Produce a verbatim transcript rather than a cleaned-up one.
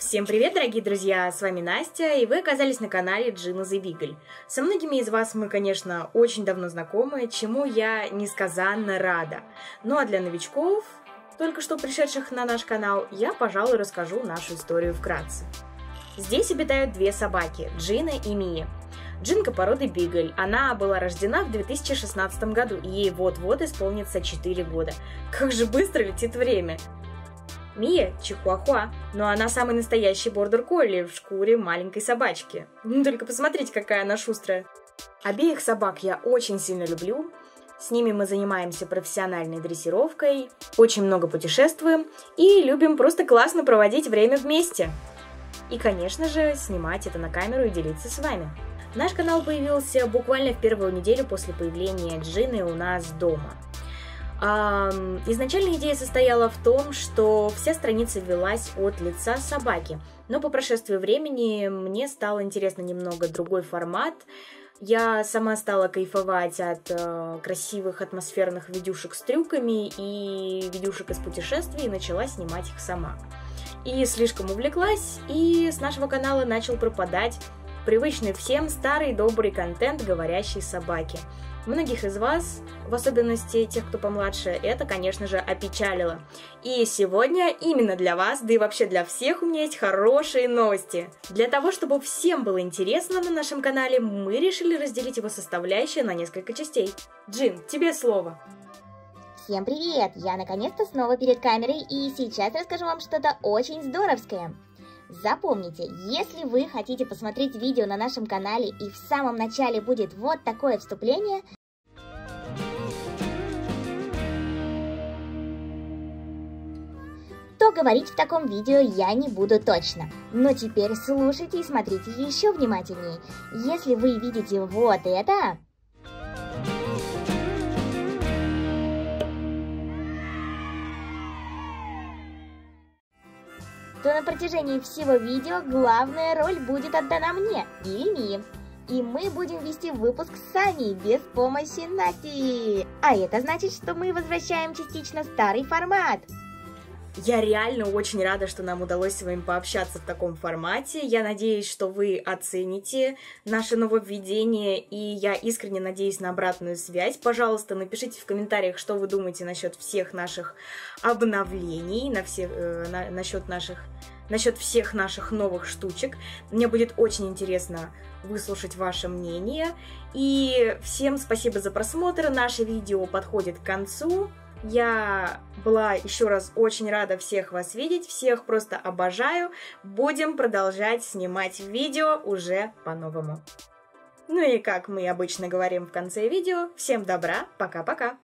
Всем привет, дорогие друзья! С вами Настя, и вы оказались на канале Gina the Beagle. Со многими из вас мы, конечно, очень давно знакомы, чему я несказанно рада. Ну а для новичков, только что пришедших на наш канал, я, пожалуй, расскажу нашу историю вкратце. Здесь обитают две собаки, Джина и Мия. Джинка породы Бигль. Она была рождена в две тысячи шестнадцатом году, и ей вот-вот исполнится четыре года. Как же быстро летит время! Мия – чихуахуа, но она самый настоящий бордер-колли в шкуре маленькой собачки. Ну, только посмотрите, какая она шустрая. Обеих собак я очень сильно люблю. С ними мы занимаемся профессиональной дрессировкой, очень много путешествуем и любим просто классно проводить время вместе. И, конечно же, снимать это на камеру и делиться с вами. Наш канал появился буквально в первую неделю после появления Джины у нас дома. Изначально идея состояла в том, что вся страница велась от лица собаки, но по прошествии времени мне стало интересно немного другой формат. Я сама стала кайфовать от э, красивых атмосферных видюшек с трюками и видюшек из путешествий и начала снимать их сама. И слишком увлеклась, и с нашего канала начал пропадать привычный всем старый добрый контент говорящей собаки. Многих из вас, в особенности тех, кто помладше, это, конечно же, опечалило. И сегодня именно для вас, да и вообще для всех у меня есть хорошие новости. Для того, чтобы всем было интересно на нашем канале, мы решили разделить его составляющие на несколько частей. Джин, тебе слово. Всем привет! Я наконец-то снова перед камерой, и сейчас расскажу вам что-то очень здоровское. Запомните, если вы хотите посмотреть видео на нашем канале и в самом начале будет вот такое вступление, то говорить в таком видео я не буду точно. Но теперь слушайте и смотрите еще внимательнее. Если вы видите вот это, то на протяжении всего видео главная роль будет отдана мне или Мии. И мы будем вести выпуск сами, без помощи Насти. А это значит, что мы возвращаем частично старый формат. Я реально очень рада, что нам удалось с вами пообщаться в таком формате. Я надеюсь, что вы оцените наше нововведение, и я искренне надеюсь на обратную связь. Пожалуйста, напишите в комментариях, что вы думаете насчет всех наших обновлений, на все, э, на, насчет наших, насчет всех наших новых штучек. Мне будет очень интересно выслушать ваше мнение. И всем спасибо за просмотр. Наше видео подходит к концу. Я была еще раз очень рада всех вас видеть, всех просто обожаю. Будем продолжать снимать видео уже по-новому. Ну и как мы обычно говорим в конце видео, всем добра, пока-пока!